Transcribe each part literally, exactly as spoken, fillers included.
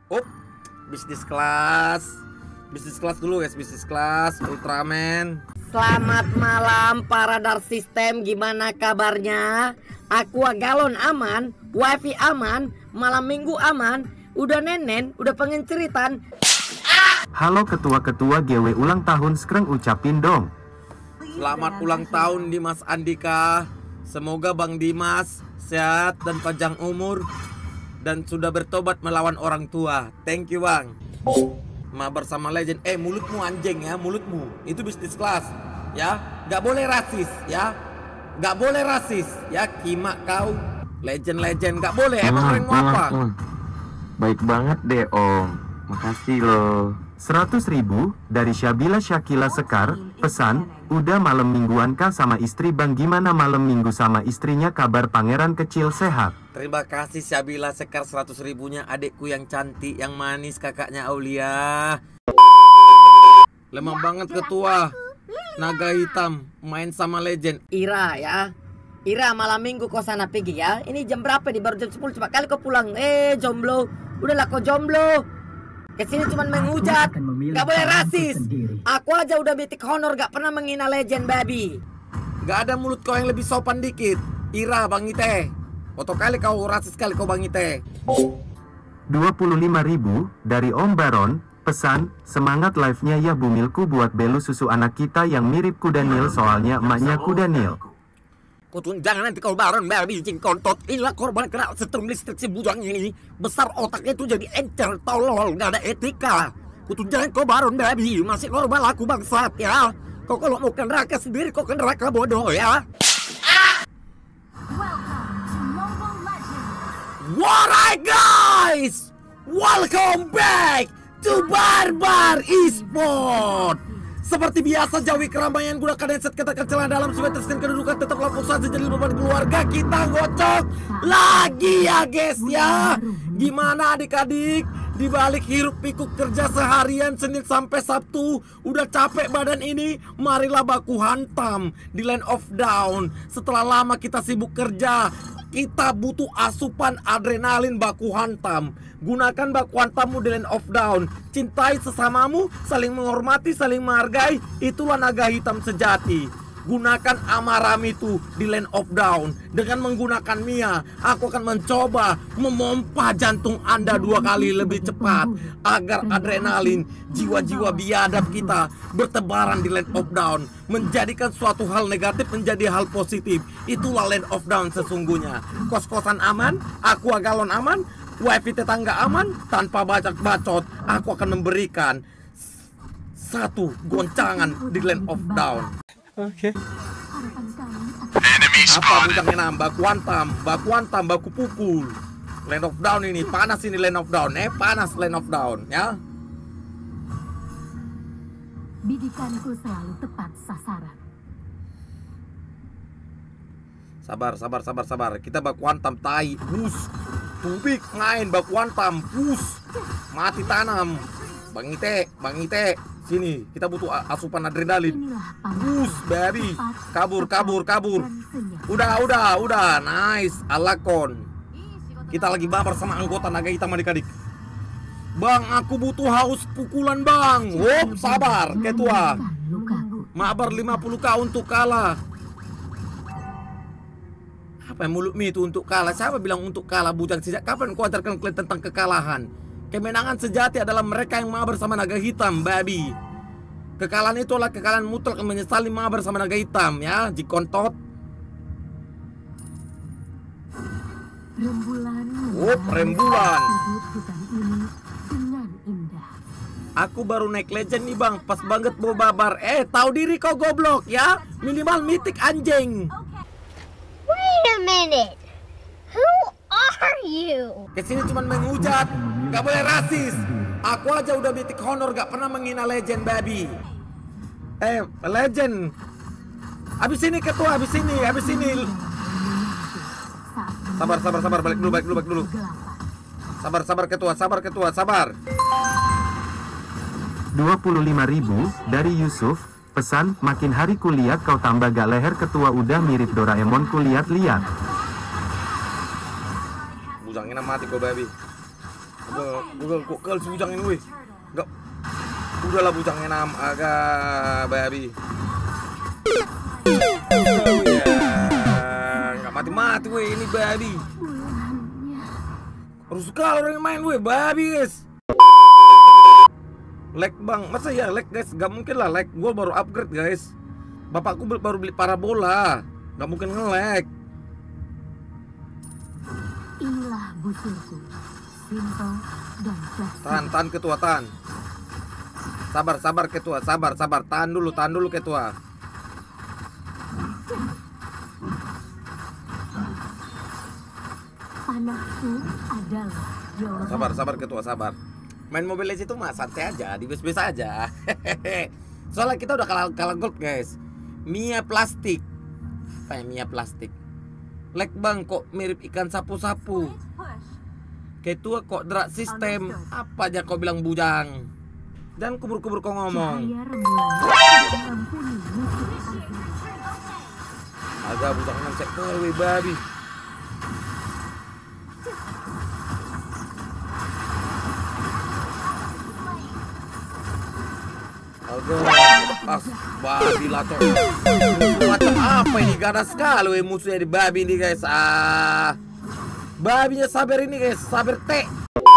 Up, bisnis kelas. Bisnis kelas dulu guys, bisnis kelas Ultraman. Selamat malam para Dark System, gimana kabarnya? Aqua galon aman, wifi aman, malam minggu aman, udah nenen, udah pengen ceritan. Halo ketua-ketua G W ulang tahun sekarang ucapin dong. Selamat ulang tahun Dimas Andika. Semoga Bang Dimas sehat dan panjang umur dan sudah bertobat melawan orang tua. Thank you Bang. Mabar sama legend. Eh mulutmu anjing ya, mulutmu. Itu bisnis kelas ya. Gak boleh rasis ya. Gak boleh rasis ya. Kima kau. Legend-legend gak boleh. Emang Hmm, kalian mau apa? hmm, hmm. Baik banget deh om. Makasih loh. Seratus ribu dari Syabila Syakila Sekar. Pesan, udah malam mingguan kah sama istri bang? Gimana malam minggu sama istrinya? Kabar pangeran kecil sehat? Terima kasih Syabila Sekar seratus ribunya. Adikku yang cantik, yang manis, kakaknya Aulia. Lemah banget ketua. Naga hitam main sama legend. Ira ya, Ira malam minggu kau sana pergi ya. Ini jam berapa nih? Baru jam sepuluh, cepat kali kau pulang. Eh jomblo, udahlah kau jomblo. Kesini cuma menghujat, gak boleh rasis. Aku aja udah mitik honor, gak pernah menghina legend baby. Gak ada mulut kau yang lebih sopan dikit. Ira Bang Ite. Foto kali kau rasis kali kau Bang Ite. Dua puluh lima ribu dari Om Baron. Pesan, semangat live-nya ya Bumilku buat belu susu anak kita yang mirip Kuda Nil, soalnya emaknya Kuda Nil. Kau tunggu jangan nanti kau Baron baby jing kontot. Inilah korban kena setrum listrik si bujang ini. Besar otaknya itu jadi encer tolol, gak ada etika. Kau tunggu jangan kau Baron baby, masih korban laku bangsat ya. Kau kalau mau ke neraka sendiri kau ke neraka bodoh ya. Alright guys, welcome back to Barbar Esport. Seperti biasa jauhi keramaian, gunakan headset katakan celah dalam supaya terskan kedudukan, tetaplah fokus saja jadi beban keluarga. Kita gocok lagi ya guys ya. Gimana adik-adik? Di balik hiruk pikuk kerja seharian Senin sampai Sabtu, udah capek badan ini, marilah baku hantam di Land of Dawn. Setelah lama kita sibuk kerja, kita butuh asupan adrenalin baku hantam. Gunakan baku hantammu di Land of Dawn. Cintai sesamamu, saling menghormati, saling menghargai. Itulah naga hitam sejati. Gunakan Amaram itu di Land of Dawn. Dengan menggunakan Mia, aku akan mencoba memompa jantung Anda dua kali lebih cepat, agar adrenalin, jiwa-jiwa biadab kita bertebaran di Land of Dawn, menjadikan suatu hal negatif menjadi hal positif. Itulah Land of Dawn sesungguhnya. Kos-kosan aman, aku galon aman, wifi tetangga aman. Tanpa bacot-bacot, aku akan memberikan satu goncangan di Land of Dawn. Oke. Okay. Apa bujangnya nambah? Baku hantam, baku hantam, baku pukul. Land of Dawn ini panas, ini Land of Dawn, eh panas Land of Dawn ya. Bidikanku selalu tepat sasaran. Sabar, sabar, sabar, sabar. Kita baku hantam tai, bus. Tubik main baku hantam, bus. Mati tanam. Bang Ite, Bang Ite. Sini, kita butuh asupan adrenalin. Bus, baby. Kabur, kabur, kabur. Udah, udah, udah. Nice, alakon. Kita lagi baper sama anggota naga hitam adik-adik. Bang, aku butuh haus pukulan bang. Wop, sabar, ketua. Mabar lima puluh k untuk kalah. Apa yang mulut mi itu untuk kalah? Siapa bilang untuk kalah bujang? Sejak kapan kau ajarkan kalian tentang kekalahan? Kemenangan sejati adalah mereka yang mabar sama naga hitam, baby. Kekalahan itu adalah kekalahan mutlak yang menyesali mabar sama naga hitam, ya, jikontot. Rembulan. Oh, rembulan. Aku baru naik legend nih bang, pas banget mau babar. Eh, tahu diri kau goblok ya. Minimal mitik anjing. Wait a minute. Who are you? Kesini cuma menghujat, gak boleh rasis. Aku aja udah mitik honor, gak pernah menghina legend baby. Eh, legend. Abis ini ketua, abis ini, abis ini. Sabar, sabar, sabar, balik dulu, balik dulu, balik dulu. Sabar, sabar ketua, sabar ketua, sabar. Dua puluh lima ribu dari Yusuf. Pesan, makin hari kulihat kau tambah gak leher ketua, udah mirip Doraemon kulihat-lihat. Bujangnya mati kau baby. Udah, udah kok kel si bujang ini weh. Enggak. Udahlah bujangnya enam agak babi. Oh ya. Enggak mati-mati weh ini babi. Harus sekali orang yang main weh babi guys. Lag bang, masa ya lag guys? Gak mungkin lah lag, gue baru upgrade guys. Bapakku baru beli parabola, gak mungkin nge-lag. Inilah busurku, simple dan fleksibel. Tahan, tahan ketua, tahan. Sabar, sabar ketua, sabar, sabar. Tahan dulu, tahan dulu ketua. Panahku adalah jawaban. Sabar, sabar ketua, sabar. Main Mobile Legends itu mah santai aja, di base base aja. Soalnya kita udah kalah kalah gold guys. Mia plastik. Apa ya Mia plastik? Lag bang kok mirip ikan sapu-sapu. Ketua kok drak sistem. Apa aja kau bilang bujang? Dan kubur-kubur kau ngomong. Cahaya rembulan mengampuni musuh azab. Agak bujang enam sektor weh babi. Aduh, pas babi lato. Macam apa ini? Ganas sekali weh musuhnya di babi ini guys. Ah, babinya sabar ini guys, sabar teh.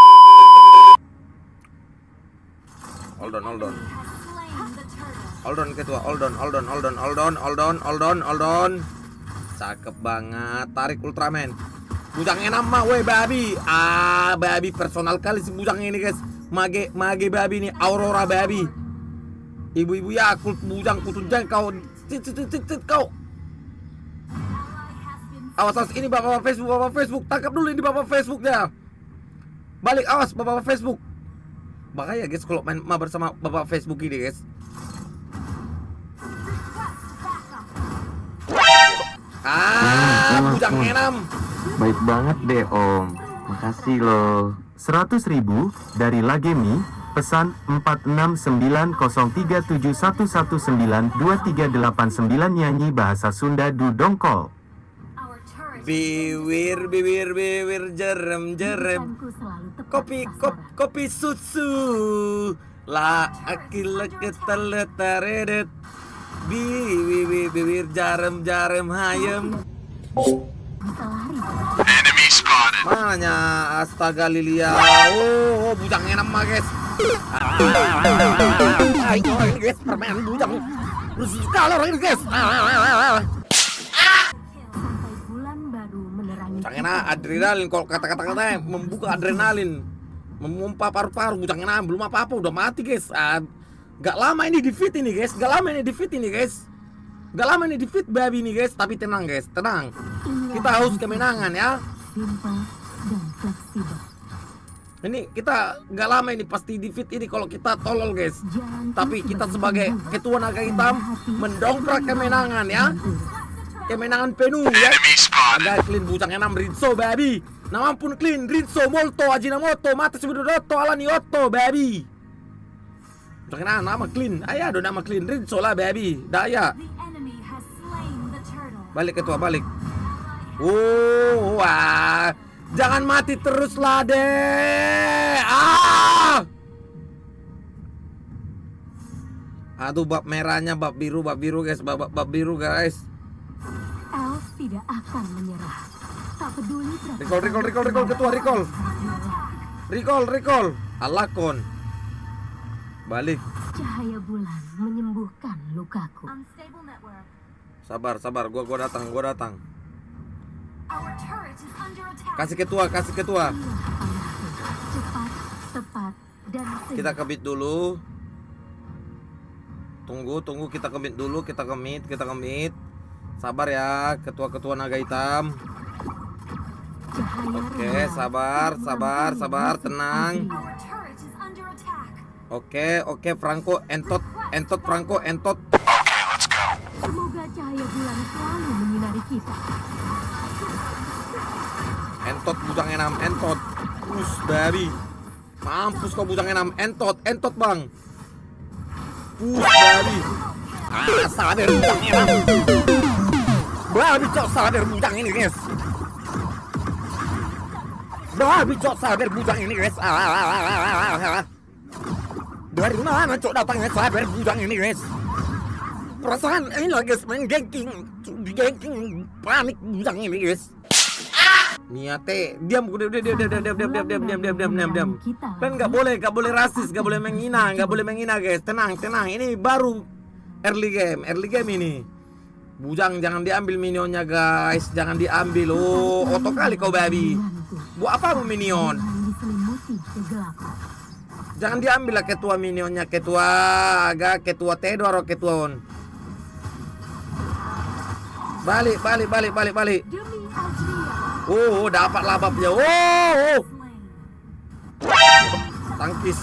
Hold on, hold on. Hold on ketua, hold on, hold on, hold on, hold on, hold on, hold on, hold on. Cakep banget, tarik Ultraman. Bujangnya nama weh babi. Ah, babi personal kali si bujang ini guys. Mage, mage babi ini, Aurora babi. Ibu-ibu ya, aku bujang kutunjang kau, cicit cicit kau. Awas awas ini bapak Facebook, bapak Facebook, tangkap dulu ini bapak Facebooknya. Balik awas bapak Facebook. Bahaya guys kalau main mabar sama bapak Facebook ini guys. Ah, bujang enam. Baik banget deh om, makasih loh. Seratus ribu dari Lagemi. Pesan empat enam sembilan nol tiga tujuh satu satu sembilan dua tiga delapan sembilan nyanyi bahasa Sunda du dongkol. Biwir biwir biwir jerem jerem. Kopi kop kopi susu. La akil ketel taredet. Biwir biwir jarem jarem hayem. Mananya astaga Lilia. Oh, bujangnya nama guys. Ayo ini guys, permainan bujang. Rusuh sekali orang ini guys. Sampai bulan baru menerangi. Bujangnya adrenalin, kalau kata-kata katanya membuka adrenalin, memompa paru-paru. Bujangnya belum apa-apa, udah mati guys. Ah, gak lama ini defeat ini guys, gak lama ini defeat ini guys. Gak lama ini defeat babi ini guys, tapi tenang guys, tenang. Kita harus kemenangan ya. Simple dan fleksibel. Ini kita gak lama ini pasti defeat ini kalau kita tolol guys. Jalanku Tapi kita sebagai sebagai pembuat ketua naga hitam hati mendongkrak kemenangan ya. Kemenangan penuh ya. Agak clean bujang enam Rinso babi. Nama pun clean Rinso Molto Ajinomoto Mata Subidoto Alani Otto babi. Bujang enam nama clean. Ayah ada nama clean Rinso lah babi. Daya. Balik ketua balik. Oh, wah. Jangan mati terus lah deh. Ah. Aduh bab merahnya, bab biru, bab biru guys, bab, bab biru guys. Elf tidak akan menyerah. Tak peduli berapa. Recall, recall, recall, recall ketua recall. Recall, recall. Alakon. Balik. Cahaya bulan menyembuhkan lukaku. Sabar, sabar. Gua, gua datang, gua datang. Kasih ketua, kasih ketua. Cepat, tepat, dan Kita kemit dulu. Tunggu, tunggu kita kemit dulu, kita kemit, kita kemit. Sabar ya, ketua-ketua naga hitam. Oke, sabar, sabar, sabar, tenang. Oke, oke, Franco, entot, entot, Franco, entot. semoga cahaya bulan selalu menyinari kita. Entot bujang enam, entot. Us babi. Mampus kau bujang enam, entot, entot bang. Us babi. Ah, sadar bujang enam. Babi cok sadar bujang ini guys. Babi cok sabar bujang ini guys. Ah, ah, ah, ah, ah, ah. Dari mana cok datangnya sabar bujang ini guys? Perasaan ini lah guys main gengking, gengking panik bujang ini guys. Niate diam udah udah diam diam diam diam diam diam diam diam diam diam diam diam. Kan nggak boleh nggak boleh rasis, nggak boleh menghina, nggak boleh menghina guys. Tenang tenang, ini baru early game, early game ini. Bujang jangan diambil minionnya guys, jangan diambil. Oh, otot kali kau babi. Buat apa mau minion? Jangan diambil lah ketua minionnya, ketua agak ketua Tedor atau ketua on. Balik balik balik balik balik. Oh, dapat labapnya. Oh, oh. Tangkis.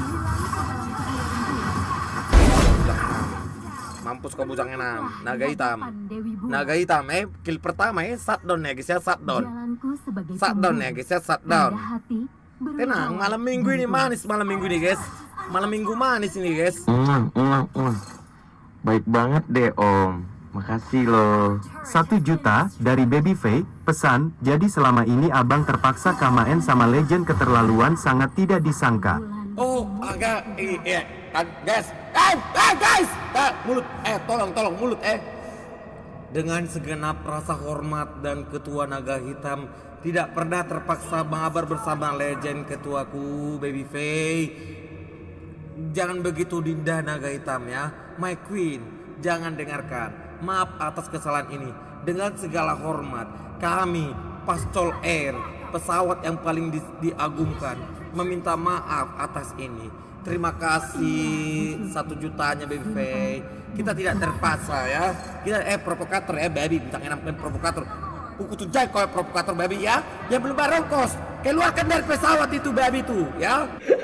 Mampus kau bujang enam. Naga hitam. Naga hitam eh kill pertama eh shutdown ya guys ya, shutdown. Shutdown ya guys ya, shutdown. Tenang, malam minggu ini manis malam minggu ini guys. Malam minggu manis ini guys. Mm, mm, mm. Baik banget deh Om. Makasih loh. Satu juta dari Baby Faye. Pesan, jadi selama ini abang terpaksa kamain sama legend keterlaluan sangat tidak disangka. Oh, agak iya, kan guys. Eh, eh guys. Eh, mulut. Eh, tolong tolong mulut eh. Dengan segenap rasa hormat dan ketua naga hitam, tidak pernah terpaksa mabar bersama legend ketuaku Baby Faye. Jangan begitu Dinda naga hitam ya. My queen, jangan dengarkan. Maaf atas kesalahan ini. Dengan segala hormat, kami Pascol Air, pesawat yang paling di diagungkan, meminta maaf atas ini. Terima kasih satu jutanya Baby Faye. Kita tidak terpaksa ya. Kita eh provokator ya baby, bintang enam dan provokator. Kuku tuh jai kau provokator baby ya. Yang belum bayar ongkos, keluarkan dari pesawat itu baby tuh ya.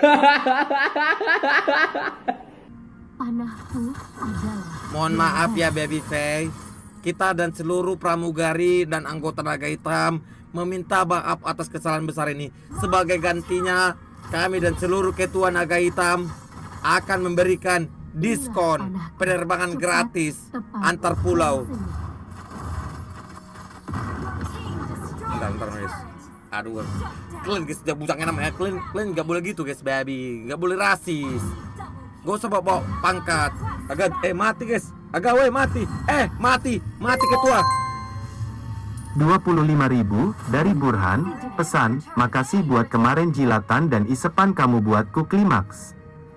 Panahku adalah. Mohon maaf ya Baby Faye. Kita dan seluruh pramugari dan anggota naga hitam meminta maaf atas kesalahan besar ini. Sebagai gantinya, kami dan seluruh ketua naga hitam akan memberikan diskon penerbangan gratis antar pulau. Bentar, bentar guys. Aduh, kalian guys, jangan bujangnya namanya. Kalian, kalian nggak boleh gitu guys baby, nggak boleh rasis. Gak usah bawa pangkat. Agak eh mati guys. Agak weh mati. Eh mati. Mati ketua. dua puluh lima ribu dari Burhan. Pesan, makasih buat kemarin jilatan dan isepan kamu buatku klimaks.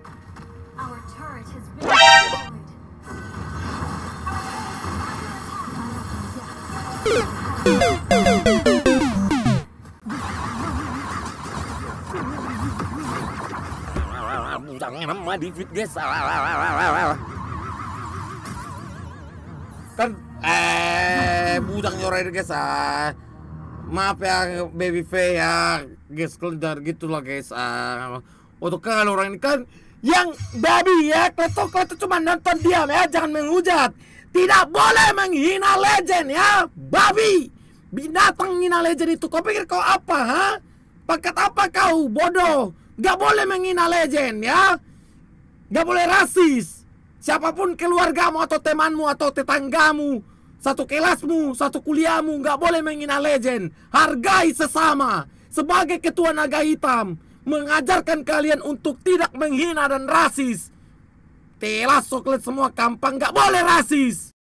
Bujangnya nama di fit guys. Kan eh bujang nyorain guys ah. Maaf ya Baby Faye ya guys, keledar gitu lah guys ah. Untuk kalau orang ini kan yang babi ya, kleto-kleto cuma nonton diam ya, jangan menghujat. Tidak boleh menghina legend ya, babi. Binatang menghina legend itu, kau pikir kau apa ha? Paket apa kau bodoh? Gak boleh menghina legend ya. Gak boleh rasis. Siapapun keluargamu atau temanmu atau tetanggamu, satu kelasmu, satu kuliahmu, gak boleh menghina legend. Hargai sesama. Sebagai ketua naga hitam, mengajarkan kalian untuk tidak menghina dan rasis. Telas soklet semua kampang gak boleh rasis.